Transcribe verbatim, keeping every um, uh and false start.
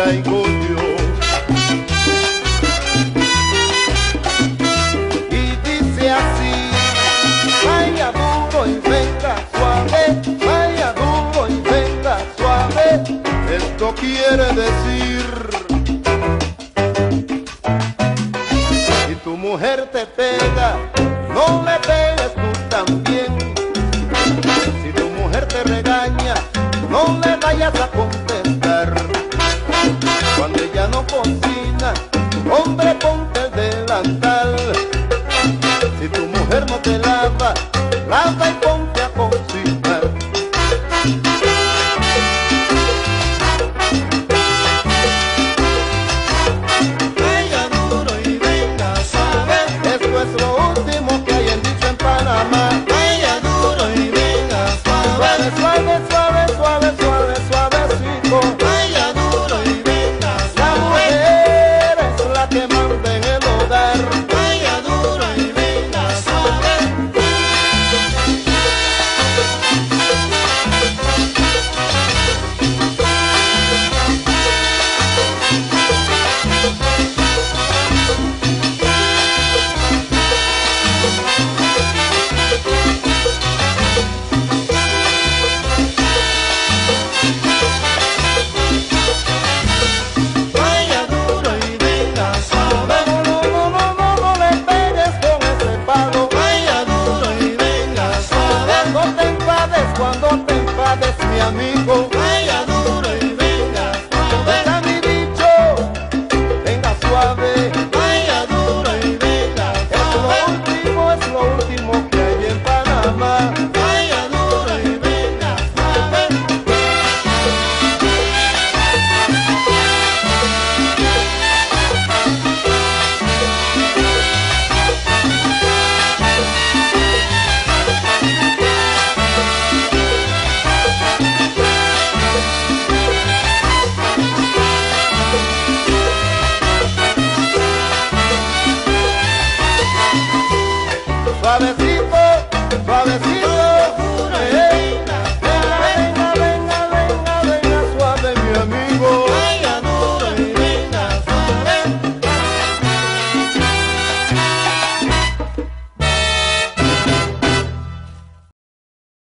traigo yo. Y dice así: vaya duro y venga suave, vaya duro y venga suave. Esto quiere decir: si tu mujer te pega, no le pegues tú también. Si tu mujer te regaña, no le vayas a contestar. Cuando ella no cocina, hombre, ponte el delantal. Si tu mujer no te lava, lava y